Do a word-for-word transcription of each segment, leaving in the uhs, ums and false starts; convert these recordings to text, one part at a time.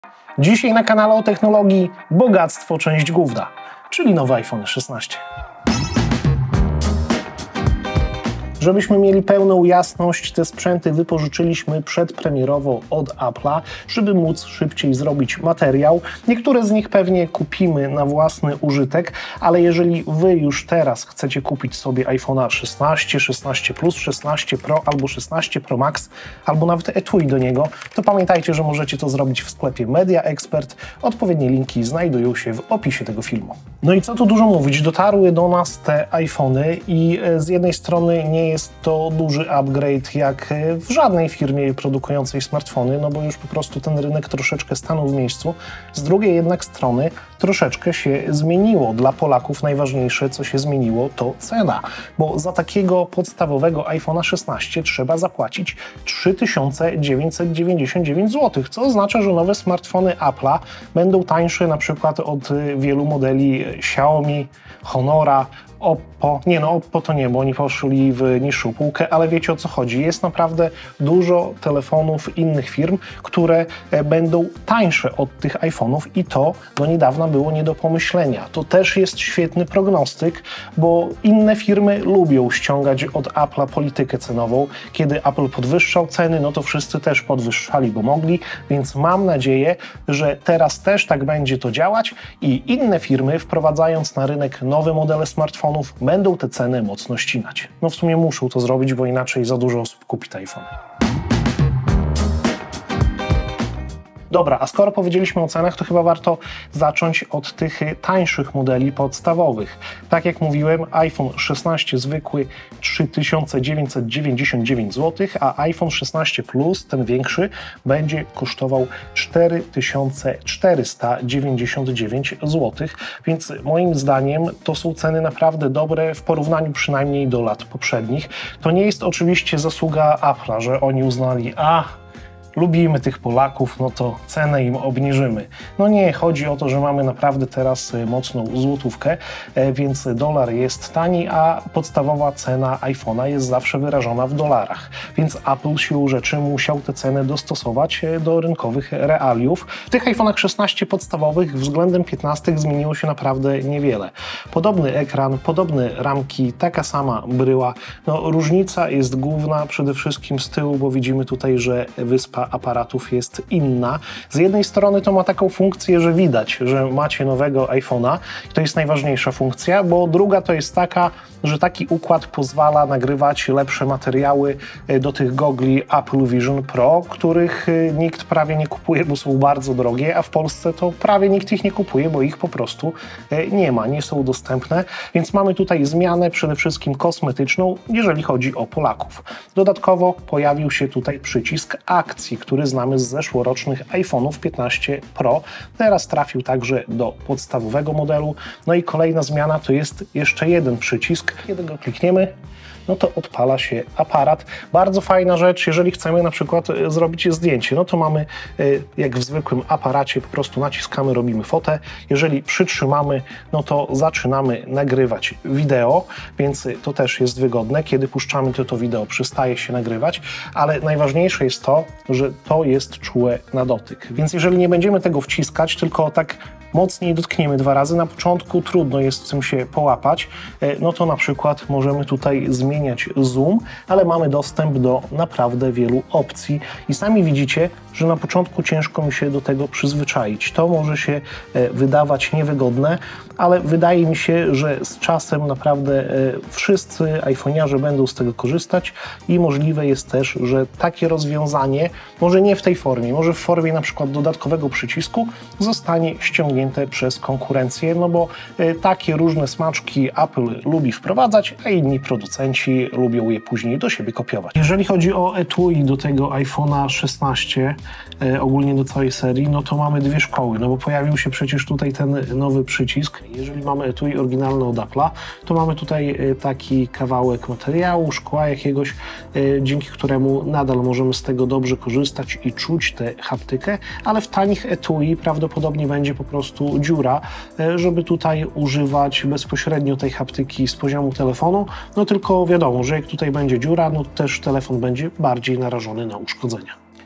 Dzisiaj na kanale o technologii bogactwo, część główna, czyli nowy iPhone szesnaście. Żebyśmy mieli pełną jasność, te sprzęty wypożyczyliśmy przedpremierowo od Apple'a, żeby móc szybciej zrobić materiał. Niektóre z nich pewnie kupimy na własny użytek, ale jeżeli Wy już teraz chcecie kupić sobie iPhone'a szesnaście, szesnaście Plus, szesnaście Pro albo szesnaście Pro Max, albo nawet etui do niego, to pamiętajcie, że możecie to zrobić w sklepie Media Expert. Odpowiednie linki znajdują się w opisie tego filmu. No i co tu dużo mówić, dotarły do nas te iPhony i z jednej strony nie jest to duży upgrade jak w żadnej firmie produkującej smartfony, no bo już po prostu ten rynek troszeczkę stanął w miejscu. Z drugiej jednak strony troszeczkę się zmieniło. Dla Polaków najważniejsze, co się zmieniło, to cena, bo za takiego podstawowego iPhone'a szesnaście trzeba zapłacić trzy tysiące dziewięćset dziewięćdziesiąt dziewięć złotych, co oznacza, że nowe smartfony Apple'a będą tańsze na przykład od wielu modeli Xiaomi, Honora, Oppo, nie no Oppo to nie, bo oni poszli w niższą półkę, ale wiecie o co chodzi. Jest naprawdę dużo telefonów innych firm, które będą tańsze od tych iPhone'ów i to do niedawna było nie do pomyślenia. To też jest świetny prognostyk, bo inne firmy lubią ściągać od Apple'a politykę cenową. Kiedy Apple podwyższał ceny, no to wszyscy też podwyższali, bo mogli, więc mam nadzieję, że teraz też tak będzie to działać i inne firmy, wprowadzając na rynek nowe modele smartfonów, będą te ceny mocno ścinać. No w sumie muszą to zrobić, bo inaczej za dużo osób kupi te iPhone. Dobra, a skoro powiedzieliśmy o cenach, to chyba warto zacząć od tych tańszych modeli podstawowych. Tak jak mówiłem, iPhone szesnaście zwykły trzy tysiące dziewięćset dziewięćdziesiąt dziewięć złotych, a iPhone szesnaście Plus, ten większy, będzie kosztował cztery tysiące czterysta dziewięćdziesiąt dziewięć złotych, więc moim zdaniem to są ceny naprawdę dobre w porównaniu przynajmniej do lat poprzednich. To nie jest oczywiście zasługa Apple'a, że oni uznali, a lubimy tych Polaków, no to cenę im obniżymy. No nie, chodzi o to, że mamy naprawdę teraz mocną złotówkę, więc dolar jest tani, a podstawowa cena iPhone'a jest zawsze wyrażona w dolarach. Więc Apple siłą rzeczy musiał tę cenę dostosować do rynkowych realiów. W tych iPhone'ach szesnaście podstawowych względem piętnastych zmieniło się naprawdę niewiele. Podobny ekran, podobne ramki, taka sama bryła. No różnica jest główna przede wszystkim z tyłu, bo widzimy tutaj, że wyspa aparatów jest inna. Z jednej strony to ma taką funkcję, że widać, że macie nowego iPhone'a. To jest najważniejsza funkcja, bo druga to jest taka, że taki układ pozwala nagrywać lepsze materiały do tych gogli Apple Vision Pro, których nikt prawie nie kupuje, bo są bardzo drogie, a w Polsce to prawie nikt ich nie kupuje, bo ich po prostu nie ma, nie są dostępne. Więc mamy tutaj zmianę przede wszystkim kosmetyczną, jeżeli chodzi o Polaków. Dodatkowo pojawił się tutaj przycisk akcji, który znamy z zeszłorocznych iPhone'ów piętnaście Pro. Teraz trafił także do podstawowego modelu. No i kolejna zmiana to jest jeszcze jeden przycisk. Kiedy go klikniemy, no to odpala się aparat. Bardzo fajna rzecz, jeżeli chcemy na przykład zrobić zdjęcie, no to mamy jak w zwykłym aparacie, po prostu naciskamy, robimy fotę. Jeżeli przytrzymamy, no to zaczynamy nagrywać wideo, więc to też jest wygodne. Kiedy puszczamy, to to wideo przestaje się nagrywać, ale najważniejsze jest to, że to jest czułe na dotyk. Więc jeżeli nie będziemy tego wciskać, tylko tak mocniej dotkniemy dwa razy, na początku trudno jest w tym się połapać, no to na przykład możemy tutaj zmieniać zoom, ale mamy dostęp do naprawdę wielu opcji i sami widzicie, że na początku ciężko mi się do tego przyzwyczaić. To może się wydawać niewygodne, ale wydaje mi się, że z czasem naprawdę wszyscy iPhoniarze będą z tego korzystać i możliwe jest też, że takie rozwiązanie, może nie w tej formie, może w formie na przykład dodatkowego przycisku, zostanie ściągnięte przez konkurencję, no bo takie różne smaczki Apple lubi wprowadzać, a inni producenci lubią je później do siebie kopiować. Jeżeli chodzi o etui do tego iPhone'a szesnaście, ogólnie do całej serii, no to mamy dwie szkoły, no bo pojawił się przecież tutaj ten nowy przycisk. Jeżeli mamy etui oryginalne od Apple'a, to mamy tutaj taki kawałek materiału, szkła jakiegoś, dzięki któremu nadal możemy z tego dobrze korzystać i czuć tę haptykę, ale w tanich etui prawdopodobnie będzie po prostu dziura, żeby tutaj używać bezpośrednio tej haptyki z poziomu telefonu, no tylko wiadomo, że jak tutaj będzie dziura, no też telefon będzie bardziej narażony na uszkodzenia.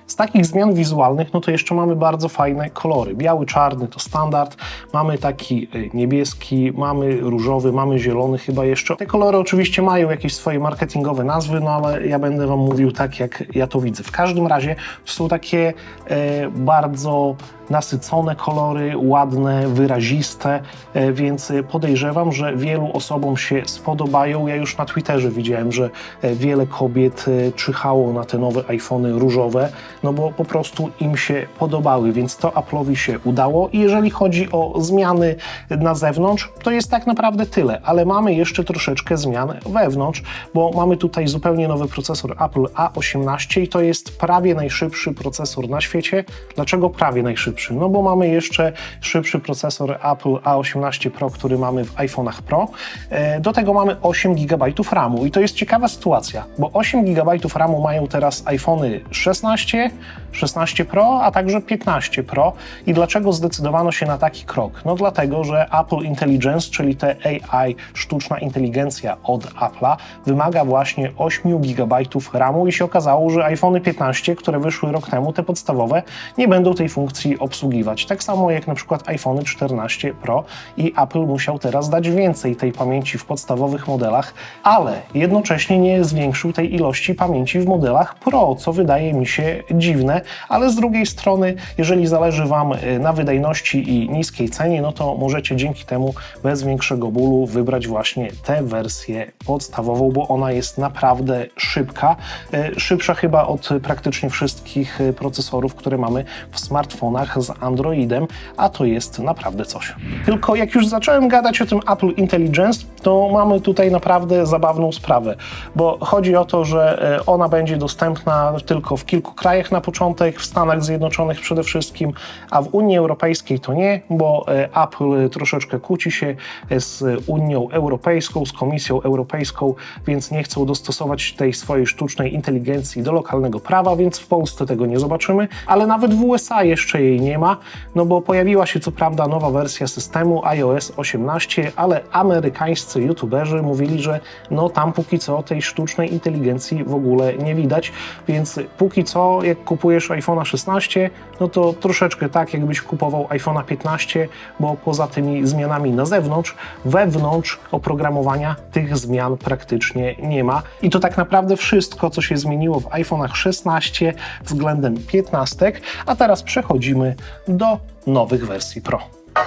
Z takich zmian wizualnych, no to jeszcze mamy bardzo fajne kolory. Biały, czarny to standard, mamy taki niebieski, mamy różowy, mamy zielony chyba jeszcze. Te kolory oczywiście mają jakieś swoje marketingowe nazwy, no ale ja będę Wam mówił tak, jak ja to widzę. W każdym razie to są takie e, bardzo nasycone kolory, ładne, wyraziste, więc podejrzewam, że wielu osobom się spodobają. Ja już na Twitterze widziałem, że wiele kobiet czyhało na te nowe iPhony różowe, no bo po prostu im się podobały, więc to Apple'owi się udało. I jeżeli chodzi o zmiany na zewnątrz, to jest tak naprawdę tyle, ale mamy jeszcze troszeczkę zmian wewnątrz, bo mamy tutaj zupełnie nowy procesor Apple A osiemnaście i to jest prawie najszybszy procesor na świecie. Dlaczego prawie najszybszy? No bo mamy jeszcze szybszy procesor Apple A osiemnaście Pro, który mamy w iPhone'ach Pro. Do tego mamy osiem gigabajtów ramu i to jest ciekawa sytuacja, bo osiem gigabajtów ramu mają teraz iPhony szesnaście, szesnaście Pro, a także piętnaście Pro. I dlaczego zdecydowano się na taki krok? No dlatego, że Apple Intelligence, czyli te A I, sztuczna inteligencja od Apple'a, wymaga właśnie osiem gigabajtów ramu i się okazało, że iPhony piętnaście, które wyszły rok temu, te podstawowe, nie będą tej funkcji obsługiwać. Tak samo jak na przykład iPhony czternaście Pro i Apple musiał teraz dać więcej tej pamięci w podstawowych modelach, ale jednocześnie nie zwiększył tej ilości pamięci w modelach Pro, co wydaje mi się dziwne, ale z drugiej strony, jeżeli zależy Wam na wydajności i niskiej cenie, no to możecie dzięki temu bez większego bólu wybrać właśnie tę wersję podstawową, bo ona jest naprawdę szybka, szybsza chyba od praktycznie wszystkich procesorów, które mamy w smartfonach z Androidem, a to jest naprawdę coś. Tylko jak już zacząłem gadać o tym Apple Intelligence, to mamy tutaj naprawdę zabawną sprawę, bo chodzi o to, że ona będzie dostępna tylko w kilku krajach na początek, w Stanach Zjednoczonych przede wszystkim, a w Unii Europejskiej to nie, bo Apple troszeczkę kłóci się z Unią Europejską, z Komisją Europejską, więc nie chcą dostosować tej swojej sztucznej inteligencji do lokalnego prawa, więc w Polsce tego nie zobaczymy, ale nawet w U S A jeszcze jej nie ma, no bo pojawiła się co prawda nowa wersja systemu iOS osiemnaście, ale amerykańscy youtuberzy mówili, że no tam póki co tej sztucznej inteligencji w ogóle nie widać, więc póki co jak kupujesz iPhone'a szesnaście, no to troszeczkę tak jakbyś kupował iPhone'a piętnaście, bo poza tymi zmianami na zewnątrz, wewnątrz oprogramowania tych zmian praktycznie nie ma. I to tak naprawdę wszystko, co się zmieniło w iPhone'ach szesnaście względem piętnastek, a teraz przechodzimy do nowych wersji Pro.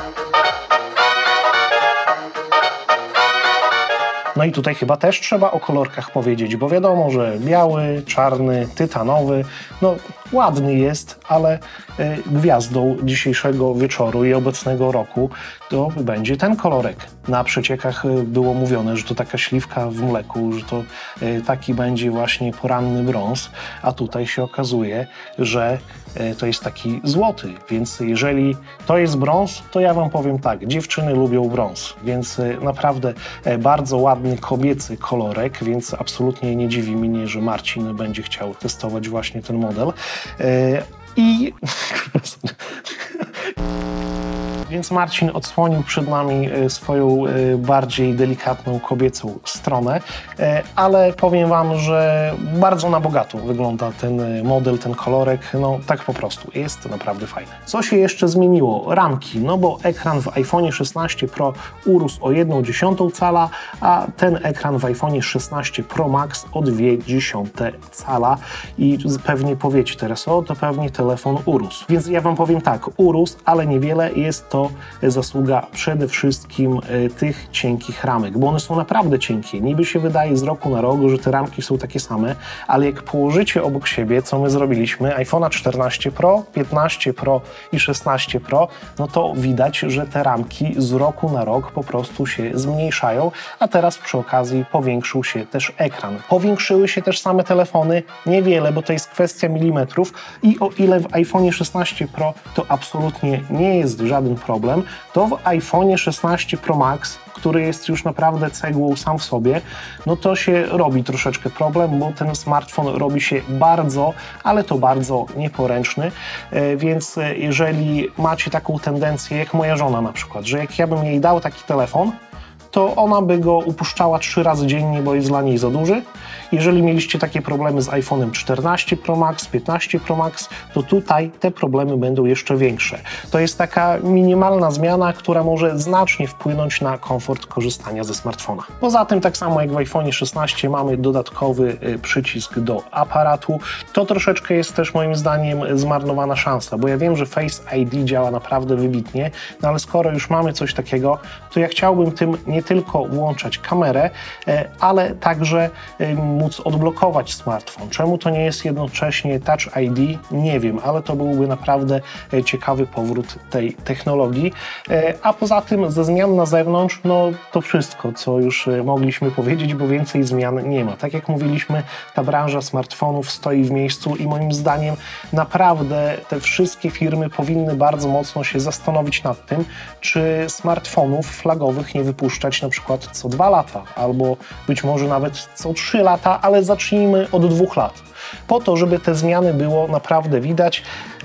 No i tutaj chyba też trzeba o kolorkach powiedzieć, bo wiadomo, że biały, czarny, tytanowy, no ładny jest, ale y, gwiazdą dzisiejszego wieczoru i obecnego roku to będzie ten kolorek. Na przeciekach było mówione, że to taka śliwka w mleku, że to y, taki będzie właśnie poranny brąz, a tutaj się okazuje, że y, to jest taki złoty, więc jeżeli to jest brąz, to ja Wam powiem tak, dziewczyny lubią brąz, więc y, naprawdę y, bardzo ładny kobiecy kolorek, więc absolutnie nie dziwi mnie, że Marcin będzie chciał testować właśnie ten model. I więc Marcin odsłonił przed nami swoją bardziej delikatną kobiecą stronę, ale powiem Wam, że bardzo na bogato wygląda ten model, ten kolorek, no tak po prostu, jest naprawdę fajny. Co się jeszcze zmieniło? Ramki, no bo ekran w iPhone'ie szesnaście Pro urósł o jedną dziesiątą cala, a ten ekran w iPhone'ie szesnaście Pro Max o dwie dziesiąte cala i pewnie powiecie teraz, o to pewnie telefon urósł. Więc ja Wam powiem tak, urósł, ale niewiele, jest to zasługa przede wszystkim tych cienkich ramek, bo one są naprawdę cienkie. Niby się wydaje z roku na rok, że te ramki są takie same, ale jak położycie obok siebie, co my zrobiliśmy, iPhone'a czternaście Pro, piętnaście Pro i szesnaście Pro, no to widać, że te ramki z roku na rok po prostu się zmniejszają, a teraz przy okazji powiększył się też ekran. Powiększyły się też same telefony, niewiele, bo to jest kwestia milimetrów i o ile w iPhone'ie szesnaście Pro to absolutnie nie jest żaden problem, to w iPhone'ie szesnaście Pro Max, który jest już naprawdę cegłą sam w sobie, no to się robi troszeczkę problem, bo ten smartfon robi się bardzo, ale to bardzo nieporęczny, więc jeżeli macie taką tendencję, jak moja żona na przykład, że jak ja bym jej dał taki telefon, to ona by go upuszczała trzy razy dziennie, bo jest dla niej za duży. Jeżeli mieliście takie problemy z iPhone'em czternaście Pro Max, piętnaście Pro Max, to tutaj te problemy będą jeszcze większe. To jest taka minimalna zmiana, która może znacznie wpłynąć na komfort korzystania ze smartfona. Poza tym, tak samo jak w iPhone'ie szesnaście, mamy dodatkowy przycisk do aparatu. To troszeczkę jest też moim zdaniem zmarnowana szansa, bo ja wiem, że Face I D działa naprawdę wybitnie, no ale skoro już mamy coś takiego, to ja chciałbym tym nie tylko włączać kamerę, ale także móc odblokować smartfon. Czemu to nie jest jednocześnie Touch I D? Nie wiem, ale to byłby naprawdę ciekawy powrót tej technologii. A poza tym ze zmian na zewnątrz, no to wszystko, co już mogliśmy powiedzieć, bo więcej zmian nie ma. Tak jak mówiliśmy, ta branża smartfonów stoi w miejscu i moim zdaniem naprawdę te wszystkie firmy powinny bardzo mocno się zastanowić nad tym, czy smartfonów flagowych nie wypuszczać na przykład co dwa lata, albo być może nawet co trzy lata, ale zacznijmy od dwóch lat. Po to, żeby te zmiany było naprawdę widać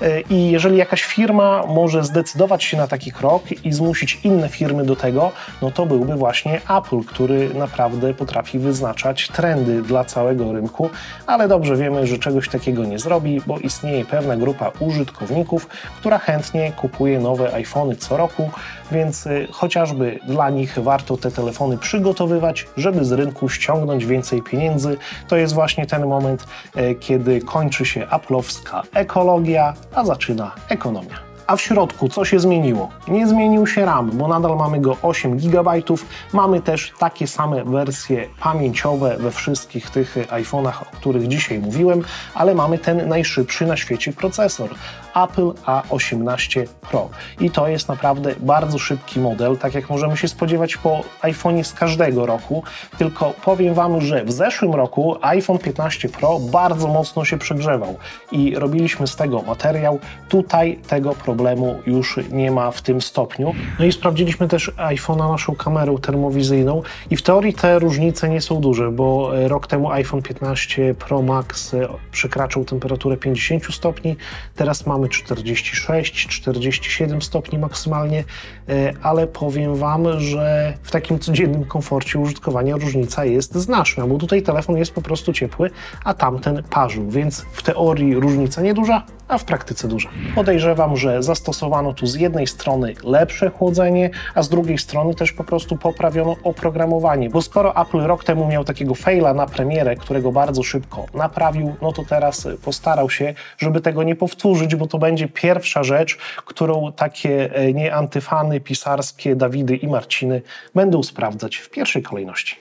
i jeżeli jakaś firma może zdecydować się na taki krok i zmusić inne firmy do tego, no to byłby właśnie Apple, który naprawdę potrafi wyznaczać trendy dla całego rynku, ale dobrze wiemy, że czegoś takiego nie zrobi, bo istnieje pewna grupa użytkowników, która chętnie kupuje nowe iPhony co roku, więc chociażby dla nich warto te telefony przygotowywać, żeby z rynku ściągnąć więcej pieniędzy. To jest właśnie ten moment, kiedy kończy się aplowska ekologia, a zaczyna ekonomia. A w środku co się zmieniło? Nie zmienił się RAM, bo nadal mamy go osiem gigabajtów. Mamy też takie same wersje pamięciowe we wszystkich tych iPhone'ach, o których dzisiaj mówiłem, ale mamy ten najszybszy na świecie procesor Apple A osiemnaście Pro. I to jest naprawdę bardzo szybki model, tak jak możemy się spodziewać po iPhone'ie z każdego roku. Tylko powiem Wam, że w zeszłym roku iPhone piętnaście Pro bardzo mocno się przegrzewał i robiliśmy z tego materiał. Tutaj tego problemu problemu już nie ma w tym stopniu. No i sprawdziliśmy też iPhone'a naszą kamerą termowizyjną i w teorii te różnice nie są duże, bo rok temu iPhone piętnaście Pro Max przekraczał temperaturę pięćdziesiąt stopni, teraz mamy czterdzieści sześć czterdzieści siedem stopni maksymalnie, ale powiem Wam, że w takim codziennym komforcie użytkowania różnica jest znaczna, bo tutaj telefon jest po prostu ciepły, a tamten parzył, więc w teorii różnica nieduża, a w praktyce duża. Podejrzewam, że zastosowano tu z jednej strony lepsze chłodzenie, a z drugiej strony też po prostu poprawiono oprogramowanie, bo skoro Apple rok temu miał takiego faila na premierę, którego bardzo szybko naprawił, no to teraz postarał się, żeby tego nie powtórzyć, bo to będzie pierwsza rzecz, którą takie nie antyfany pisarskie Dawidy i Marciny będą sprawdzać w pierwszej kolejności.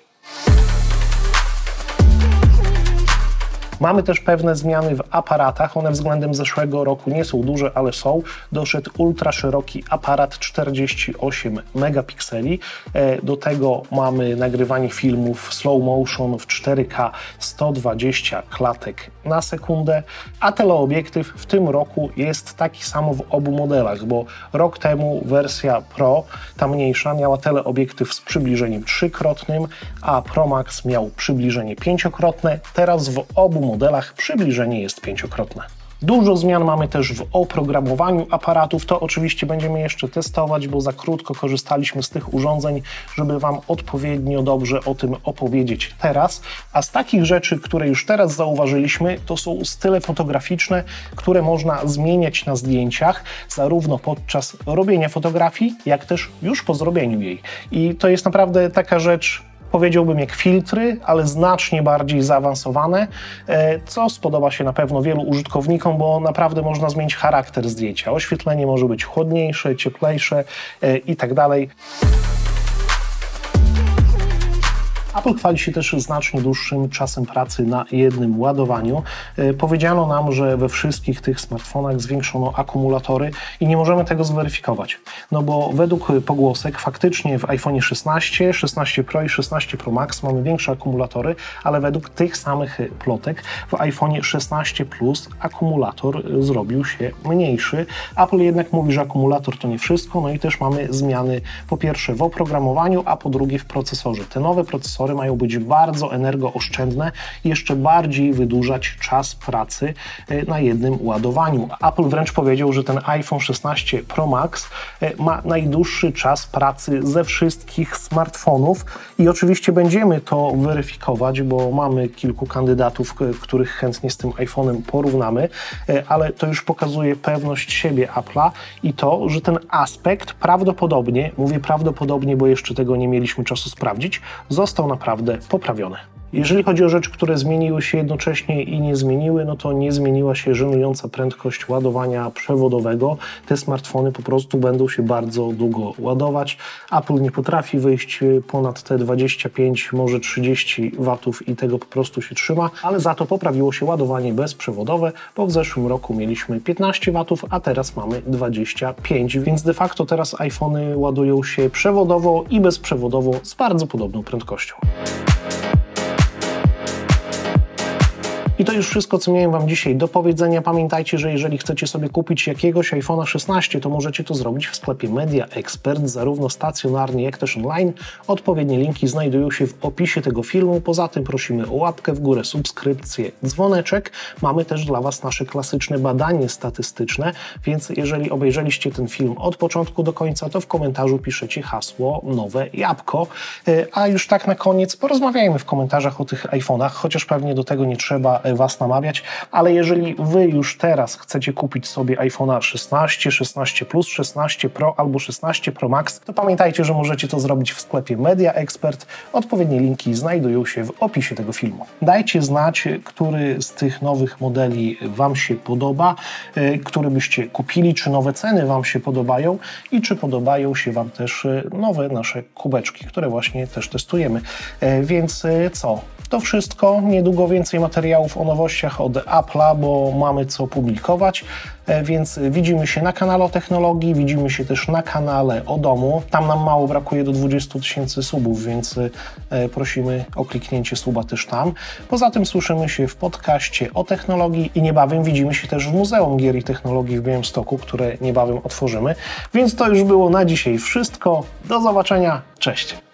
Mamy też pewne zmiany w aparatach, one względem zeszłego roku nie są duże, ale są. Doszedł ultra szeroki aparat czterdzieści osiem megapikseli. Do tego mamy nagrywanie filmów w slow motion w cztery K sto dwadzieścia klatek na sekundę, a teleobiektyw w tym roku jest taki samo w obu modelach, bo rok temu wersja Pro, ta mniejsza, miała teleobiektyw z przybliżeniem trzykrotnym, a Pro Max miał przybliżenie pięciokrotne. Teraz w obu modelach przybliżenie jest pięciokrotne. Dużo zmian mamy też w oprogramowaniu aparatów. To oczywiście będziemy jeszcze testować, bo za krótko korzystaliśmy z tych urządzeń, żeby Wam odpowiednio dobrze o tym opowiedzieć teraz. A z takich rzeczy, które już teraz zauważyliśmy, to są style fotograficzne, które można zmieniać na zdjęciach, zarówno podczas robienia fotografii, jak też już po zrobieniu jej. I to jest naprawdę taka rzecz, powiedziałbym jak filtry, ale znacznie bardziej zaawansowane, co spodoba się na pewno wielu użytkownikom, bo naprawdę można zmienić charakter zdjęcia. Oświetlenie może być chłodniejsze, cieplejsze i tak dalej. Apple chwali się też znacznie dłuższym czasem pracy na jednym ładowaniu. Powiedziano nam, że we wszystkich tych smartfonach zwiększono akumulatory i nie możemy tego zweryfikować. No bo według pogłosek faktycznie w iPhone'ie szesnaście, szesnaście Pro i szesnaście Pro Max mamy większe akumulatory, ale według tych samych plotek w iPhone'ie szesnaście Plus akumulator zrobił się mniejszy. Apple jednak mówi, że akumulator to nie wszystko, no i też mamy zmiany po pierwsze w oprogramowaniu, a po drugie w procesorze. Te nowe procesory procesory mają być bardzo energooszczędne i jeszcze bardziej wydłużać czas pracy na jednym ładowaniu. Apple wręcz powiedział, że ten iPhone szesnaście Pro Max ma najdłuższy czas pracy ze wszystkich smartfonów i oczywiście będziemy to weryfikować, bo mamy kilku kandydatów, których chętnie z tym iPhone'em porównamy, ale to już pokazuje pewność siebie Apple'a i to, że ten aspekt prawdopodobnie, mówię prawdopodobnie, bo jeszcze tego nie mieliśmy czasu sprawdzić, został naprawdę poprawiony. Jeżeli chodzi o rzeczy, które zmieniły się jednocześnie i nie zmieniły, no to nie zmieniła się żenująca prędkość ładowania przewodowego. Te smartfony po prostu będą się bardzo długo ładować. Apple nie potrafi wyjść ponad te dwadzieścia pięć, może trzydzieści watów i tego po prostu się trzyma, ale za to poprawiło się ładowanie bezprzewodowe, bo w zeszłym roku mieliśmy piętnaście watów, a teraz mamy dwadzieścia pięć, więc de facto teraz iPhony ładują się przewodowo i bezprzewodowo z bardzo podobną prędkością. I to już wszystko, co miałem Wam dzisiaj do powiedzenia. Pamiętajcie, że jeżeli chcecie sobie kupić jakiegoś iPhone'a szesnaście, to możecie to zrobić w sklepie Media Expert, zarówno stacjonarnie, jak też online. Odpowiednie linki znajdują się w opisie tego filmu. Poza tym prosimy o łapkę w górę, subskrypcję, dzwoneczek. Mamy też dla Was nasze klasyczne badanie statystyczne, więc jeżeli obejrzeliście ten film od początku do końca, to w komentarzu piszecie hasło nowe jabłko. A już tak na koniec porozmawiajmy w komentarzach o tych iPhone'ach, chociaż pewnie do tego nie trzeba Was namawiać, ale jeżeli Wy już teraz chcecie kupić sobie iPhone'a szesnaście, szesnaście Plus, szesnaście Pro albo szesnaście Pro Max, to pamiętajcie, że możecie to zrobić w sklepie Media Expert. Odpowiednie linki znajdują się w opisie tego filmu. Dajcie znać, który z tych nowych modeli Wam się podoba, który byście kupili, czy nowe ceny Wam się podobają i czy podobają się Wam też nowe nasze kubeczki, które właśnie też testujemy. Więc co? To wszystko. Niedługo więcej materiałów o nowościach od Apple'a, bo mamy co publikować, więc widzimy się na kanale o technologii, widzimy się też na kanale o domu. Tam nam mało brakuje do dwudziestu tysięcy subów, więc prosimy o kliknięcie suba też tam. Poza tym słyszymy się w podcaście o technologii i niebawem widzimy się też w Muzeum Gier i Technologii w Białymstoku, które niebawem otworzymy. Więc to już było na dzisiaj wszystko. Do zobaczenia. Cześć!